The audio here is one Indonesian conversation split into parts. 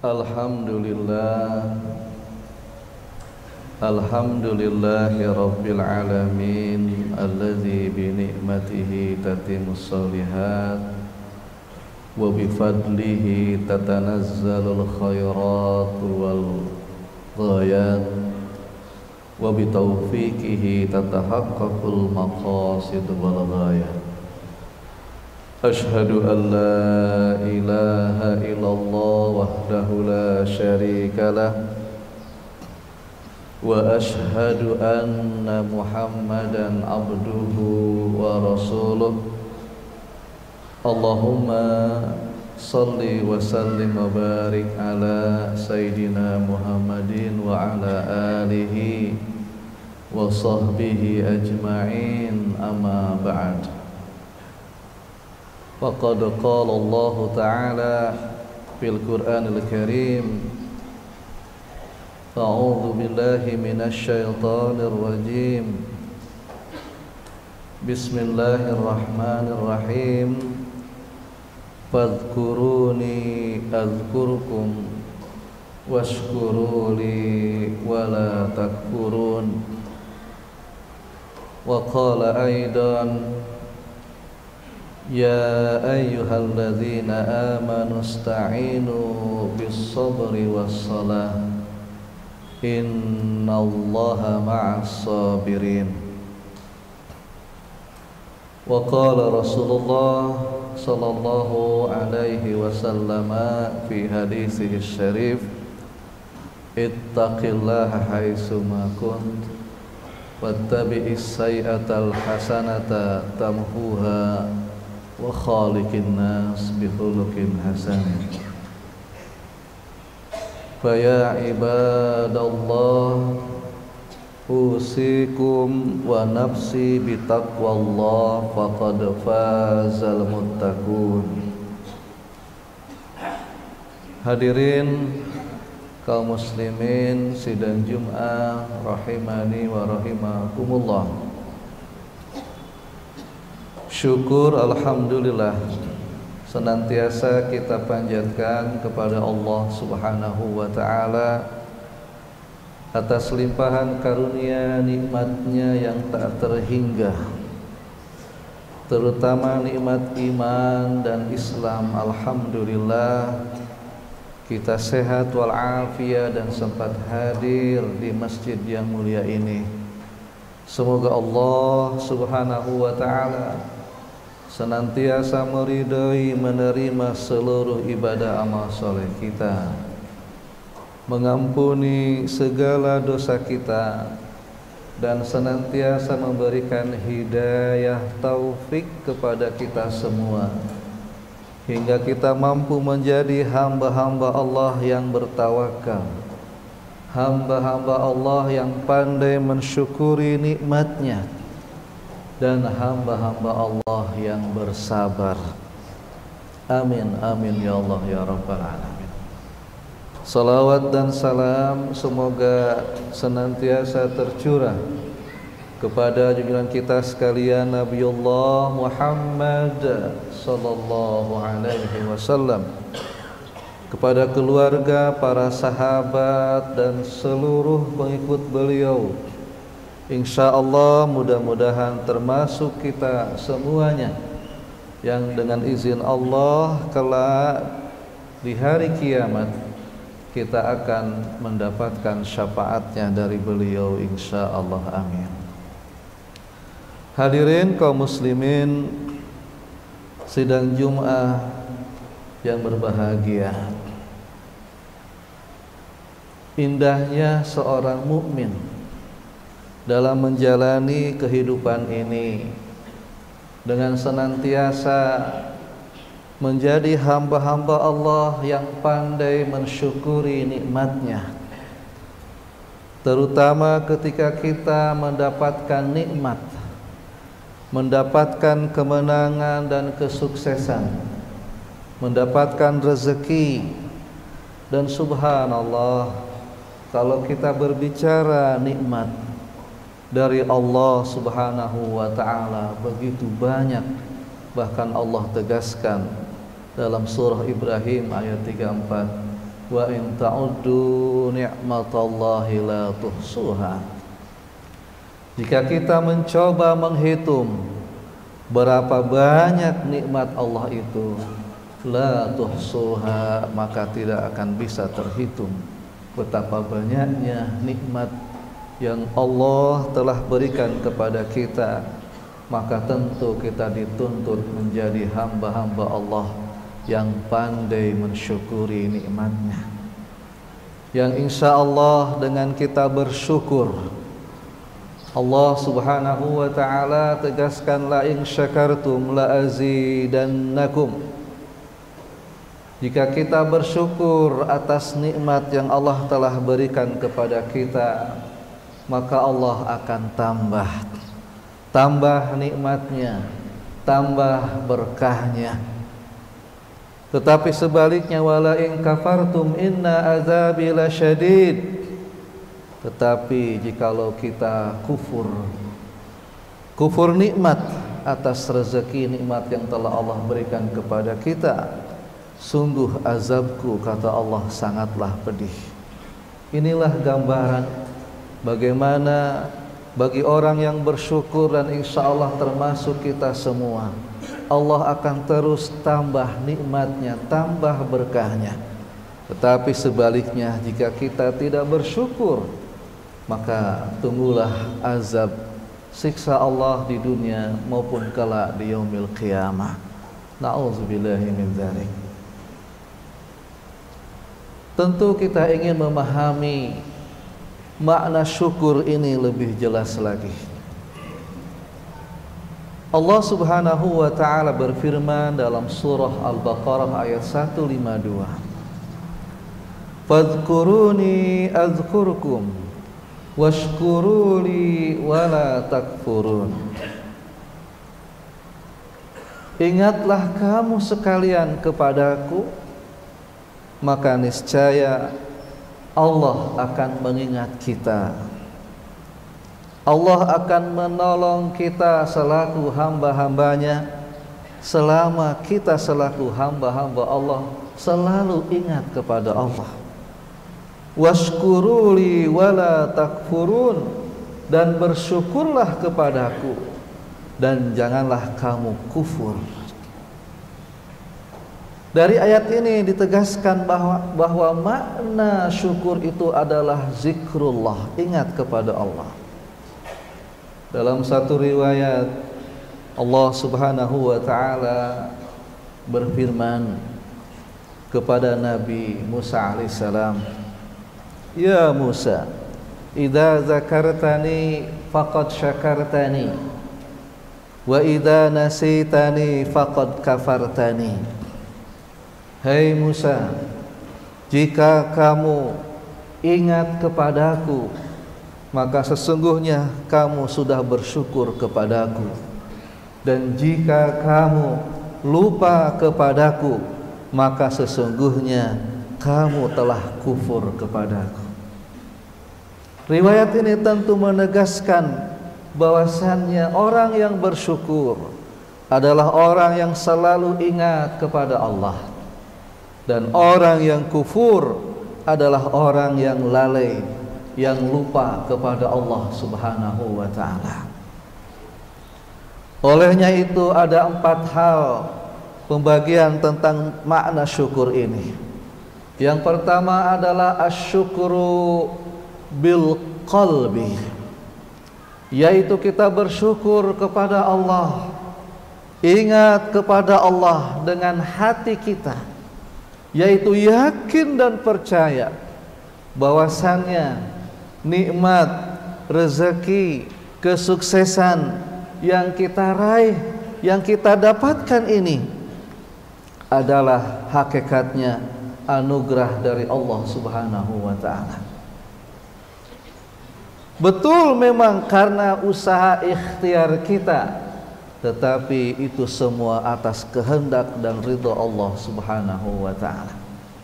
Alhamdulillah, alhamdulillahi rabbil alamin, alladzi bi ni'matihi tatimmus shalihat wa bi fadlihi tatanazzalul khairat wal ghayat wa bi taufiqihi tatahaqqaqul maqasid wal ghayat. Ashhadu an la ilaha illallah wahdahu la syarika lah wa ashhadu anna Muhammadan abduhu wa rasuluh. Allahumma salli wa sallim wa barik ala sayyidina Muhammadin wa ala alihi wa sahbihi ajma'in, amma ba'd. Faqad qala Allah Ta'ala fil Qur'anil Karim, a'udzu billahi minasy syaithanir rajim. Bismillahirrahmanirrahim. Fadhkuruni adzkurkum washkuruli wala takfurun. Wa qala aidan, ya ayyuhalladzina amanu ista'inu bis-sabri was-salah innallaha ma'as sabirin. Wa qala Rasulullah sallallahu alaihi wasallam fi hadisihi syarif, ittaqillaha haitsu ma kunt wattabi'is sayyi'atal hasanata tamhuha wa khaliqin nas bi khuluqin hasan. Fa ya ibadallah, usikum wa nafsi bi taqwallah faqad fazal muttaqun. Hadirin kaum muslimin sidang Jum'ah rahimani wa rahimakumullah. Syukur alhamdulillah senantiasa kita panjatkan kepada Allah Subhanahu wa ta'ala atas limpahan karunia nikmatnya yang tak terhingga, terutama nikmat iman dan Islam. Alhamdulillah kita sehat walafiat dan sempat hadir di masjid yang mulia ini. Semoga Allah Subhanahu wa ta'ala senantiasa meridhai menerima seluruh ibadah amal soleh kita, mengampuni segala dosa kita, dan senantiasa memberikan hidayah taufik kepada kita semua hingga kita mampu menjadi hamba-hamba Allah yang bertawakal, hamba-hamba Allah yang pandai mensyukuri nikmatnya, dan hamba-hamba Allah yang bersabar. Amin amin ya Allah ya rabbal alamin. Salawat dan salam semoga senantiasa tercurah kepada junjungan kita sekalian Nabiullah Muhammad sallallahu alaihi wasallam, kepada keluarga, para sahabat dan seluruh pengikut beliau. Insyaallah mudah-mudahan termasuk kita semuanya yang dengan izin Allah kelak di hari kiamat kita akan mendapatkan syafaatnya dari beliau insyaallah, amin. Hadirin kaum muslimin sidang Jum'ah yang berbahagia, indahnya seorang mukmin dalam menjalani kehidupan ini dengan senantiasa menjadi hamba-hamba Allah yang pandai mensyukuri nikmatnya, terutama ketika kita mendapatkan nikmat, mendapatkan kemenangan dan kesuksesan, mendapatkan rezeki. Dan subhanallah, kalau kita berbicara nikmat dari Allah Subhanahu wa ta'ala begitu banyak. Bahkan Allah tegaskan dalam surah Ibrahim ayat 34, wa in ta'uddu ni'matallahi la tuhsuha. Jika kita mencoba menghitung berapa banyak nikmat Allah itu, la tuhsuha, maka tidak akan bisa terhitung betapa banyaknya nikmat yang Allah telah berikan kepada kita. Maka tentu kita dituntut menjadi hamba-hamba Allah yang pandai mensyukuri nikmatnya, yang insya Allah dengan kita bersyukur, Allah subhanahu wa ta'ala tegaskan, la in syakartum la azidannakum. Jika kita bersyukur atas nikmat yang Allah telah berikan kepada kita, maka Allah akan tambah nikmatnya, tambah berkahnya. Tetapi sebaliknya, wala in kafartum inna azabi lasyadid. Tetapi jikalau kita kufur nikmat atas rezeki nikmat yang telah Allah berikan kepada kita, sungguh azabku, kata Allah, sangatlah pedih. Inilah gambaran bagaimana bagi orang yang bersyukur, dan insya Allah termasuk kita semua, Allah akan terus tambah nikmatnya, tambah berkahnya. Tetapi sebaliknya, jika kita tidak bersyukur, maka tunggulah azab, siksa Allah di dunia maupun kelak di yaumil qiyamah. Na'udzubillahi min dzalik. Tentu kita ingin memahami makna syukur ini lebih jelas lagi. Allah subhanahu wa ta'ala berfirman dalam surah Al-Baqarah ayat 152, fadhkuruni azkurkum washkuruli wala takfurun. Ingatlah kamu sekalian kepadaku, maka niscaya Allah akan mengingat kita. Allah akan menolong kita selaku hamba-hambanya, selama kita selaku hamba-hamba Allah selalu ingat kepada Allah. Washkuruli wala takfurun, dan bersyukurlah kepadaku dan janganlah kamu kufur. Dari ayat ini ditegaskan bahwa makna syukur itu adalah zikrullah, ingat kepada Allah. Dalam satu riwayat, Allah subhanahu wa ta'ala berfirman kepada Nabi Musa alaihissalam, ya Musa, idza zakartani faqad syakartani wa idza nasitani faqad kafartani. Hai Musa, jika kamu ingat kepadaku, maka sesungguhnya kamu sudah bersyukur kepadaku, dan jika kamu lupa kepadaku, maka sesungguhnya kamu telah kufur kepadaku. Riwayat ini tentu menegaskan bahwasannya orang yang bersyukur adalah orang yang selalu ingat kepada Allah, dan orang yang kufur adalah orang yang lalai, yang lupa kepada Allah subhanahu wa ta'ala. Olehnya itu ada 4 hal pembagian tentang makna syukur ini. Yang pertama adalah asyukru bil qalbi, yaitu kita bersyukur kepada Allah, ingat kepada Allah dengan hati kita, yaitu yakin dan percaya bahwasannya nikmat, rezeki, kesuksesan yang kita raih, yang kita dapatkan ini adalah hakikatnya anugerah dari Allah subhanahu wa ta'ala. Betul memang karena usaha ikhtiar kita, tetapi itu semua atas kehendak dan ridha Allah subhanahu wa ta'ala.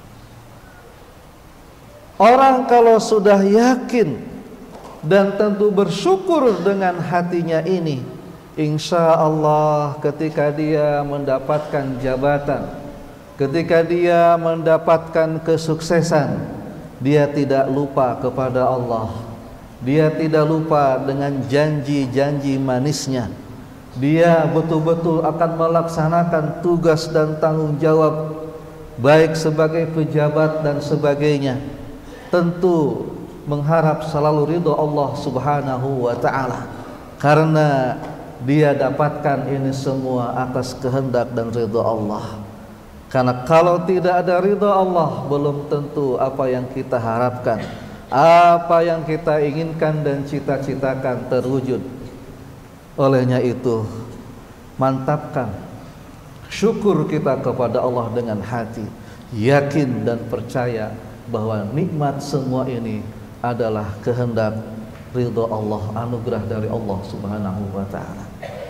Orang kalau sudah yakin dan tentu bersyukur dengan hatinya ini, insya Allah ketika dia mendapatkan jabatan, Ketika dia mendapatkan kesuksesan, dia tidak lupa kepada Allah. Dia tidak lupa dengan janji-janji manisnya. Dia betul-betul akan melaksanakan tugas dan tanggung jawab, baik sebagai pejabat dan sebagainya. Tentu mengharap selalu ridho Allah Subhanahu wa ta'ala, karena dia dapatkan ini semua atas kehendak dan ridho Allah. Karena kalau tidak ada ridho Allah, belum tentu apa yang kita harapkan, apa yang kita inginkan dan cita-citakan terwujud. Olehnya itu, mantapkan syukur kita kepada Allah dengan hati, yakin dan percaya bahwa nikmat semua ini adalah kehendak ridho Allah, anugerah dari Allah Subhanahu wa ta'ala.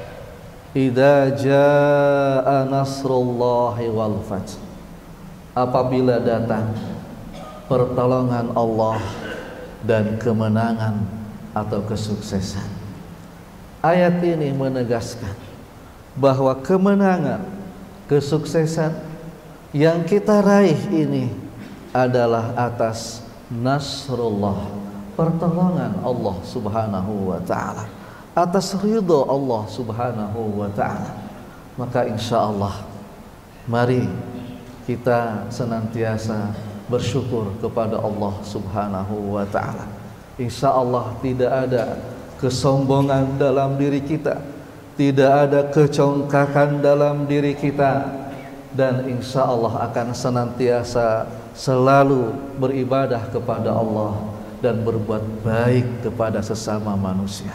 Idza jaa nasrullahi wal fath, apabila datang pertolongan Allah dan kemenangan atau kesuksesan. Ayat ini menegaskan bahwa kemenangan, kesuksesan yang kita raih ini adalah atas nasrullah, pertolongan Allah Subhanahu wa ta'ala, atas ridho Allah Subhanahu wa ta'ala. Maka insya Allah mari kita senantiasa bersyukur kepada Allah Subhanahu wa ta'ala. Insya Allah tidak ada kesombongan dalam diri kita, tidak ada kecongkakan dalam diri kita, dan insya Allah akan senantiasa selalu beribadah kepada Allah dan berbuat baik kepada sesama manusia.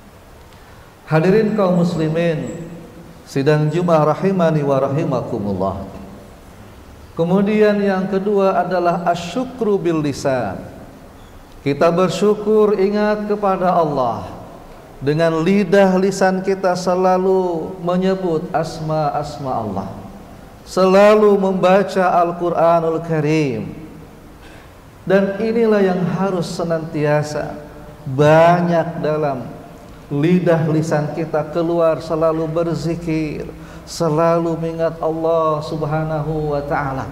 Hadirin kaum muslimin sidang Jumat rahimani wa rahimakumullah. Kemudian yang kedua adalah asyukru bil lisan. Kita bersyukur, ingat kepada Allah dengan lidah lisan kita, selalu menyebut asma-asma Allah, selalu membaca Al-Quranul Karim. Dan inilah yang harus senantiasa banyak dalam lidah lisan kita keluar, selalu berzikir, selalu mengingat Allah Subhanahu wa ta'ala.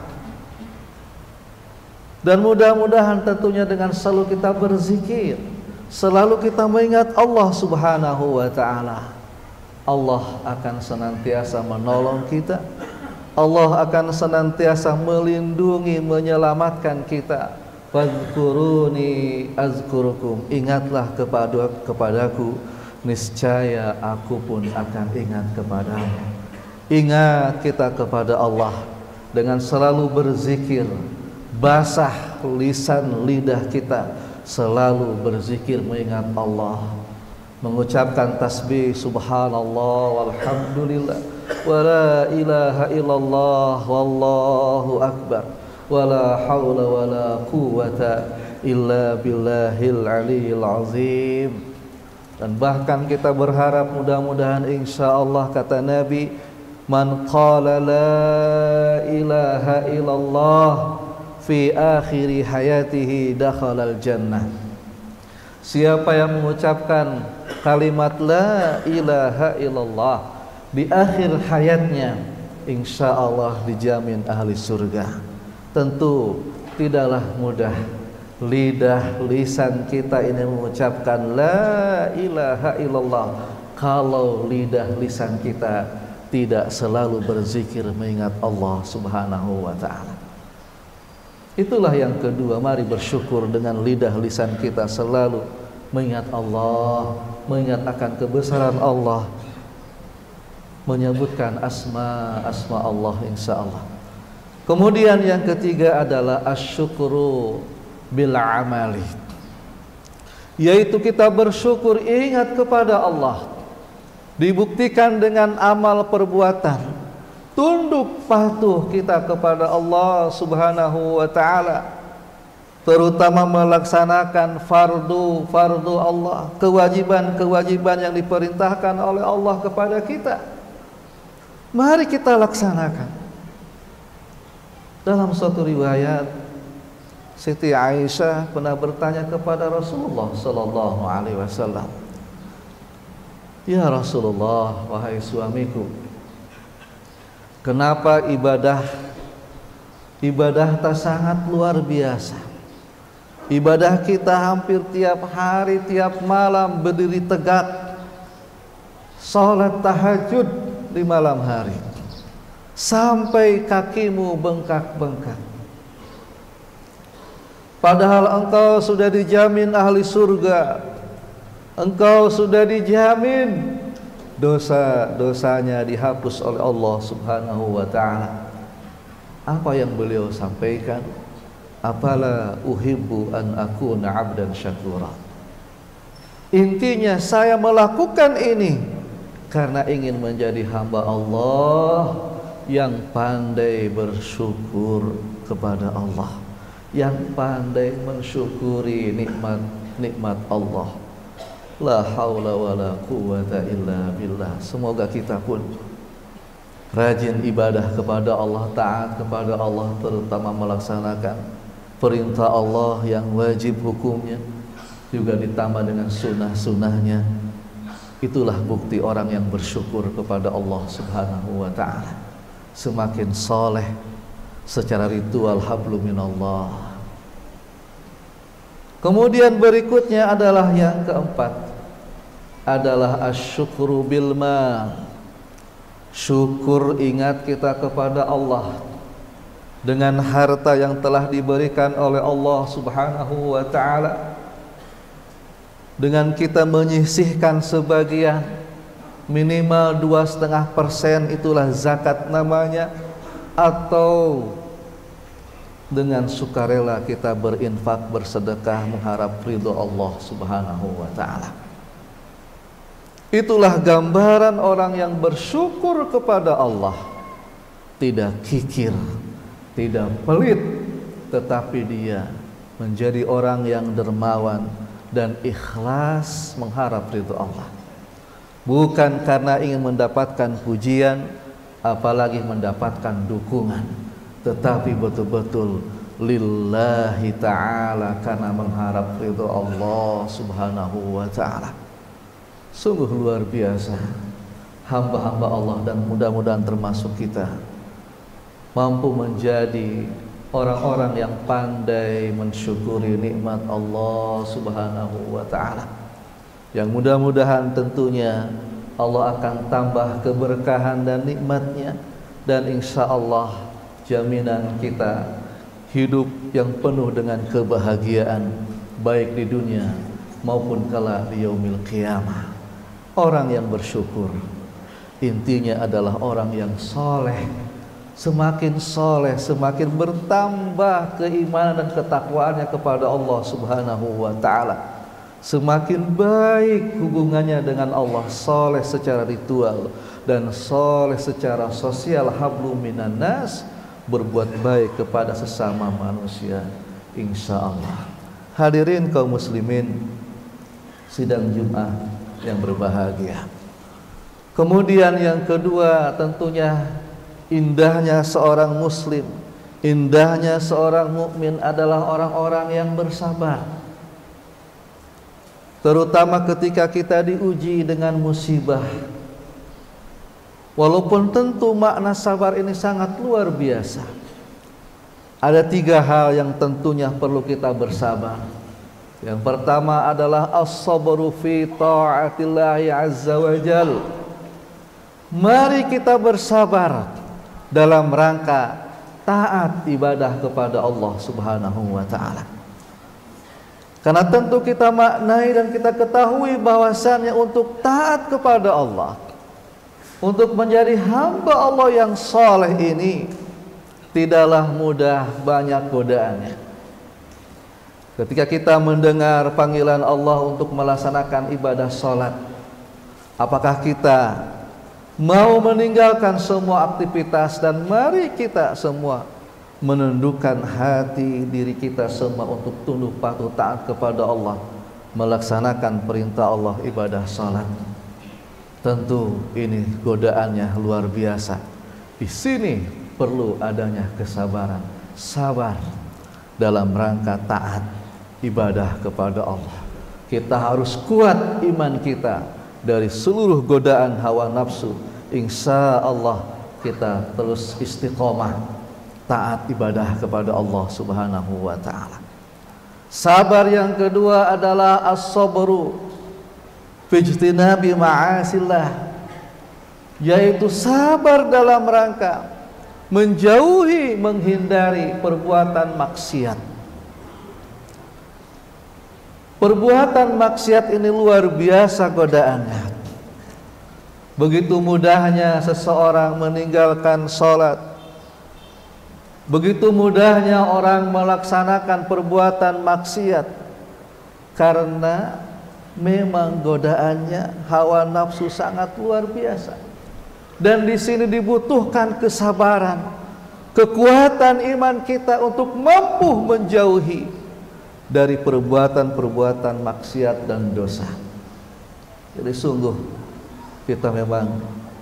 Dan mudah-mudahan tentunya dengan selalu kita berzikir, selalu kita mengingat Allah Subhanahu wa ta'ala, Allah akan senantiasa menolong kita, Allah akan senantiasa melindungi, menyelamatkan kita. Fadhkuruni azkurukum, ingatlah kepadaku, niscaya aku pun akan ingat kepadamu. Ingat kita kepada Allah dengan selalu berzikir, basah lisan lidah kita, selalu berzikir mengingat Allah, mengucapkan tasbih subhanallah walhamdulillah wala ilaha illallah wallahu akbar wala haula wala quwata illa billahil aliyil azim. Dan bahkan kita berharap mudah-mudahan insyaallah, kata Nabi, man qala la ilaha illallah fi akhiri hayatihi dakhalal jannah. Siapa yang mengucapkan kalimat la ilaha illallah di akhir hayatnya, insyaallah dijamin ahli surga. Tentu tidaklah mudah lidah lisan kita ini mengucapkan la ilaha illallah kalau lidah lisan kita tidak selalu berzikir mengingat Allah Subhanahu wa ta'ala. Itulah yang kedua, mari bersyukur dengan lidah lisan kita selalu mengingat Allah, mengingat akan kebesaran Allah, menyebutkan asma Allah insyaallah. Kemudian yang ketiga adalah asyukru bil amali, yaitu kita bersyukur ingat kepada Allah, dibuktikan dengan amal perbuatan, tunduk patuh kita kepada Allah Subhanahu wa ta'ala, terutama melaksanakan fardu Allah, kewajiban yang diperintahkan oleh Allah kepada kita. Mari kita laksanakan. Dalam suatu riwayat, Siti Aisyah pernah bertanya kepada Rasulullah sallallahu alaihi wasallam, "Ya Rasulullah, wahai suamiku, kenapa ibadah Ibadah tak sangat luar biasa. Ibadah kita hampir tiap hari, tiap malam berdiri tegak, sholat tahajud di malam hari, sampai kakimu bengkak-bengkak. Padahal engkau sudah dijamin ahli surga, engkau sudah dijamin dosa-dosanya dihapus oleh Allah Subhanahu wa ta'ala. Apa yang beliau sampaikan? Afala uhibbu an akuna abdan syakura. Intinya saya melakukan ini karena ingin menjadi hamba Allah yang pandai bersyukur kepada Allah, yang pandai mensyukuri nikmat Allah. La haula wala quwwata illa billah. Semoga kita pun rajin ibadah kepada Allah, taat kepada Allah, terutama melaksanakan perintah Allah yang wajib hukumnya, juga ditambah dengan sunnah-sunnahnya. Itulah bukti orang yang bersyukur kepada Allah Subhanahu wa ta'ala. Semakin soleh secara ritual hablu minallah. Kemudian berikutnya adalah yang keempat, adalah asyukru bil mal. Syukur, ingat kita kepada Allah dengan harta yang telah diberikan oleh Allah Subhanahu wa ta'ala. Dengan kita menyisihkan sebagian, minimal 2,5%, itulah zakat namanya, atau dengan sukarela kita berinfak, bersedekah, mengharap ridho Allah Subhanahu wa ta'ala. Itulah gambaran orang yang bersyukur kepada Allah. Tidak kikir, tidak pelit, tetapi dia menjadi orang yang dermawan dan ikhlas mengharap ridho Allah. Bukan karena ingin mendapatkan pujian, apalagi mendapatkan dukungan, tetapi betul-betul lillahi ta'ala, karena mengharap ridho Allah Subhanahu wa ta'ala. Sungguh luar biasa hamba-hamba Allah, dan mudah-mudahan termasuk kita mampu menjadi orang-orang yang pandai mensyukuri nikmat Allah Subhanahu wa ta'ala, yang mudah-mudahan tentunya Allah akan tambah keberkahan dan nikmatnya, dan insya Allah jaminan kita hidup yang penuh dengan kebahagiaan, baik di dunia maupun kelak di yaumil qiyamah. Orang yang bersyukur intinya adalah orang yang soleh. Semakin soleh, semakin bertambah keimanan dan ketakwaannya kepada Allah Subhanahu wa ta'ala. Semakin baik hubungannya dengan Allah, soleh secara ritual dan soleh secara sosial, hablu minan nas, berbuat baik kepada sesama manusia, insya Allah. Hadirin kaum muslimin sidang Jumat yang berbahagia. Kemudian yang kedua, tentunya indahnya seorang muslim, indahnya seorang mukmin adalah orang-orang yang bersabar. Terutama ketika kita diuji dengan musibah. Walaupun tentu makna sabar ini sangat luar biasa. Ada 3 hal yang tentunya perlu kita bersabar. Yang pertama adalah as-sabru fi ta'atillahi azza wa jal. Mari kita bersabar dalam rangka taat ibadah kepada Allah Subhanahu wa ta'ala. Karena tentu kita maknai dan kita ketahui bahwasannya untuk taat kepada Allah, untuk menjadi hamba Allah yang soleh ini tidaklah mudah, banyak godaannya. Ketika kita mendengar panggilan Allah untuk melaksanakan ibadah sholat, apakah kita mau meninggalkan semua aktivitas, dan mari kita semua menundukkan hati diri kita semua untuk tunduk patuh taat kepada Allah, melaksanakan perintah Allah ibadah sholat. Tentu ini godaannya luar biasa. Di sini perlu adanya kesabaran, sabar dalam rangka taat ibadah kepada Allah. Kita harus kuat iman kita dari seluruh godaan hawa nafsu. Insya Allah kita terus istiqomah taat ibadah kepada Allah Subhanahu wa taala. Sabar yang kedua adalah as-sabru fi ijtinabi ma'asillah, yaitu sabar dalam rangka menjauhi, menghindari perbuatan maksiat. Perbuatan maksiat ini luar biasa godaannya. Begitu mudahnya seseorang meninggalkan sholat, begitu mudahnya orang melaksanakan perbuatan maksiat, karena memang godaannya hawa nafsu sangat luar biasa. Dan di sini dibutuhkan kesabaran, kekuatan iman kita untuk mampu menjauhi dari perbuatan-perbuatan maksiat dan dosa. Jadi sungguh kita memang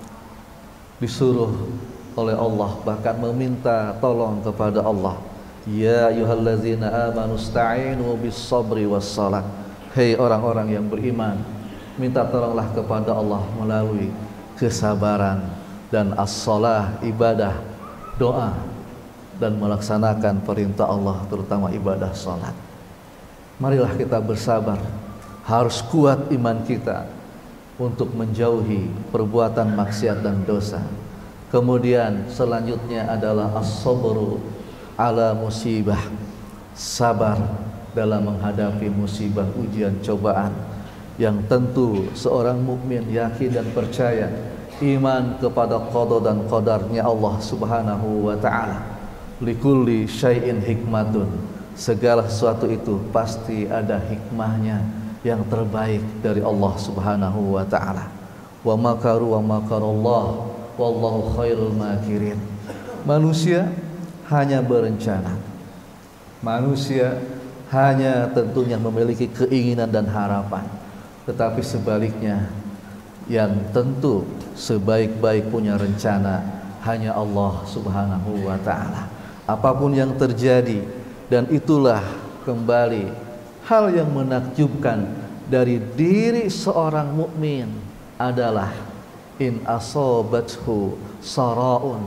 disuruh oleh Allah, bahkan meminta tolong kepada Allah. Ya ayyuhallazina amanu ista'inu bis-sabri was-salat. Hei orang-orang yang beriman, minta tolonglah kepada Allah melalui kesabaran dan as-salah, ibadah, doa, dan melaksanakan perintah Allah, terutama ibadah salat. Marilah kita bersabar, harus kuat iman kita untuk menjauhi perbuatan maksiat dan dosa. Kemudian selanjutnya adalah as-sabru ala musibah, sabar dalam menghadapi musibah, ujian, cobaan, yang tentu seorang mukmin yakin dan percaya iman kepada qada dan qadarnya Allah Subhanahu wa taala. Likulli syai'in hikmatun, segala sesuatu itu pasti ada hikmahnya yang terbaik dari Allah Subhanahu wa taala. Wa makaru wa makarallah wallahu khairul makirin. Manusia hanya berencana, manusia hanya tentunya memiliki keinginan dan harapan, tetapi sebaliknya yang tentu sebaik-baik punya rencana hanya Allah Subhanahu wa taala. Apapun yang terjadi, dan itulah kembali hal yang menakjubkan dari diri seorang mukmin adalah in asabathu saraun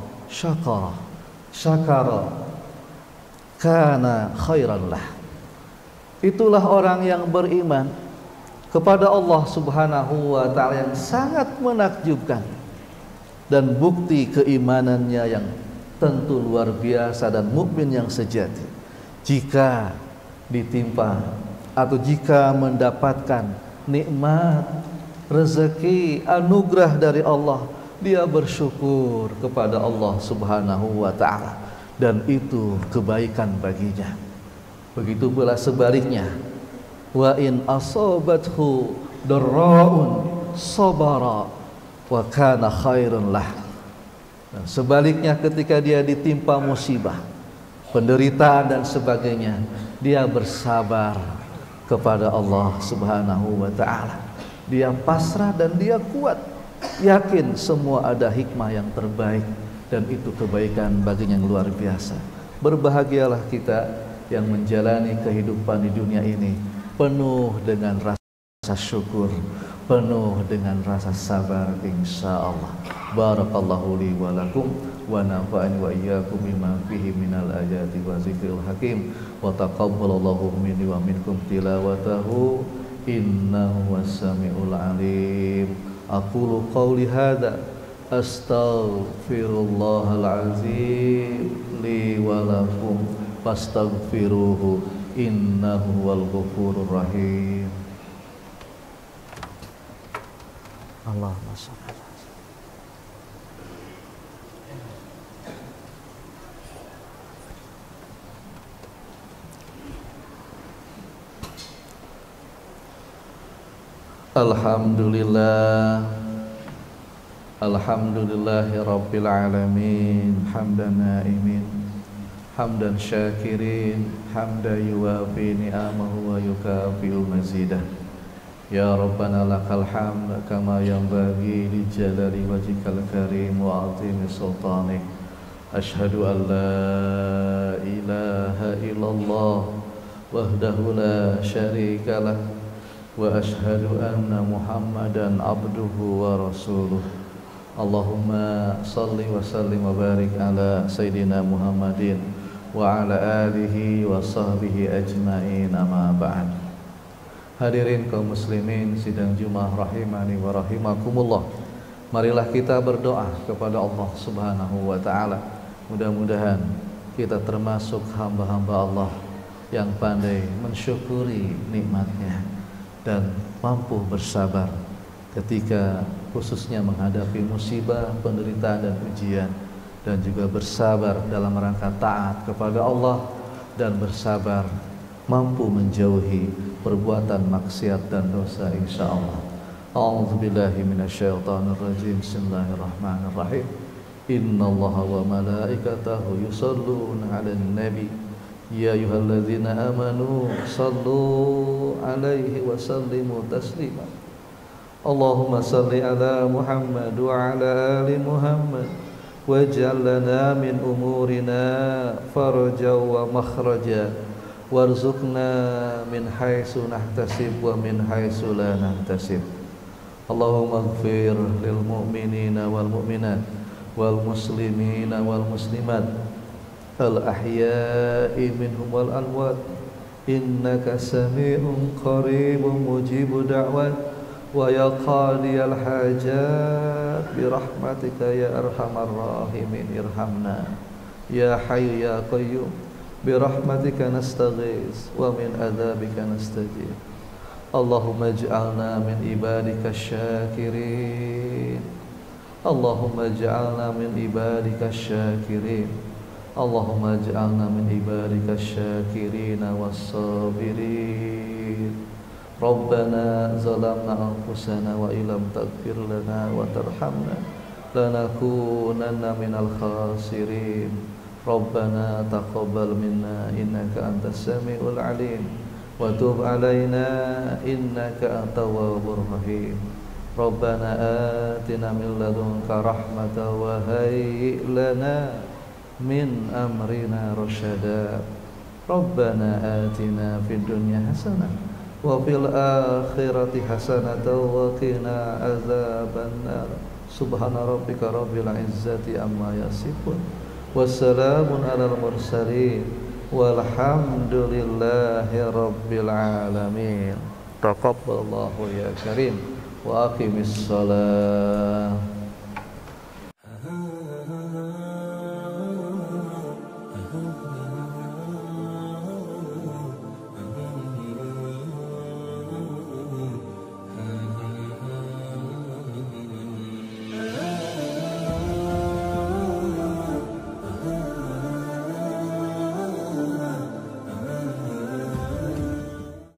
syakara kana khairan lah. Itulah orang yang beriman kepada Allah Subhanahu wa taala yang sangat menakjubkan, dan bukti keimanannya yang tentu luar biasa dan mukmin yang sejati. Jika ditimpa atau jika mendapatkan nikmat, rezeki, anugerah dari Allah, dia bersyukur kepada Allah Subhanahu wa taala, dan itu kebaikan baginya. Begitu pula sebaliknya, wa in asabathu darraun sabara wa kana khairun lah. Dan sebaliknya, ketika dia ditimpa musibah, penderitaan dan sebagainya, dia bersabar kepada Allah Subhanahu wa taala. Dia pasrah dan dia kuat, yakin semua ada hikmah yang terbaik, dan itu kebaikan baginya yang luar biasa. Berbahagialah kita yang menjalani kehidupan di dunia ini penuh dengan rasa syukur, penuh dengan rasa sabar, insyaallah. Barakallahu li wa lakum wa nafa'ani wa iyyakum bima fihi minal ayati wa zikril hakim, wa taqabbalallahu minni wa minkum tilawatahu innahu was-sami'ul alim. Aqulu qawli hadza astaghfirullahal azim li wa lakum fastaghfiruhu innahu wal ghafurur rahim. Allahumma shalli. Alhamdulillah, alhamdulillahi rabbil alamin, hamdan na'imin, hamdan syakirin, hamdan yuwafi ni'amahu wa yukafi'u mazidah. Ya Rabbana lakal hamd kama yanbaghi li jalali wajhikal karim wa 'azimi sultanik. Asyhadu an la ilaha illallah wahdahu la syarikalah, wa asyhadu anna Muhammadan abduhu wa rasuluh. Allahumma salli wa sallim wa barik ala Sayyidina Muhammadin wa ala alihi wa sahbihi ajma'in, amma ba'd. Hadirin kaum muslimin sidang Jumat rahimani wa rahimakumullah. Marilah kita berdoa kepada Allah Subhanahu wa taala. Mudah-mudahan kita termasuk hamba-hamba Allah yang pandai mensyukuri nikmatnya dan mampu bersabar ketika khususnya menghadapi musibah, penderitaan dan ujian, dan juga bersabar dalam rangka taat kepada Allah dan bersabar mampu menjauhi perbuatan maksiat dan dosa insyaallah. A'udzubillahi minasyaitonir rajim. Bismillahirrahmanirrahim. Innallaha wa malaikatahu yusholluna 'alan nabi ya ayyuhalladzina amanu shallu 'alaihi wa sallimu taslima. Allahumma salli ala Muhammad wa ala ali Muhammad waj'al lana min umurina faraja wa makhraja warzuqna min haitsu nahtasib wa min haitsu la nahtasib. Allahumma ighfir lil mu'minina wal mu'minat wal muslimina wal muslimat al ahya'i minhum wal amwat innaka sami'un qaribun mujibud da'wat wa ya qadiyal hajat birahmatika ya arhamar rahimin irhamna ya hayyu ya qayyum birahmatika nastaghis wa min adzabika nastajib. Allahumma ij'alna min ibadika syakirin. Allahumma ij'alna min ibadika syakirin. Allahumma ij'alna min ibadika syakirin was-sabirin. Rabbana zalamna anfusana wa illam taghfir lana wa tarhamna lanakunanna minal khasirin. Rabbana taqabbal minna innaka antas samiul alim wa tub alaina innaka antat tawwabur rahim. Rabbana atina min ladunka rahmatan wa hayyi lana min amrina rasyada. Rabbana atina fid dunya hasanah wa fil akhirati hasanatan wa qina azabannar. Subhana rabbika rabbil izzati amma yasifun wassalamun alal mursalin walhamdulillahi rabbil alamin. Taqabbalallahu ya karim wa aqimis salam.